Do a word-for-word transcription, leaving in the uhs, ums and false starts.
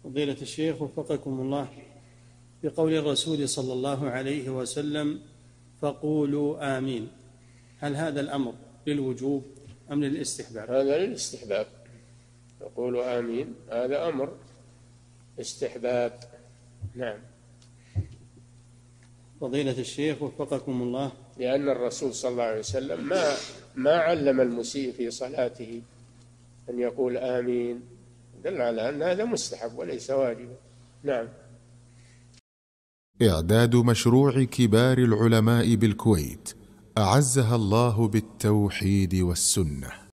فضيلة الشيخ وفقكم الله، بقول الرسول صلى الله عليه وسلم فقولوا آمين، هل هذا الأمر للوجوب أم للاستحباب؟ هذا للاستحباب، فقولوا آمين هذا أمر استحباب. نعم. فضيلة الشيخ وفقكم الله، لأن الرسول صلى الله عليه وسلم ما ما علم المسيء في صلاته أن يقول آمين، دل على أن هذا مستحب وليس واجبا. نعم. إعداد مشروع كبار العلماء بالكويت أعزها الله بالتوحيد والسنة.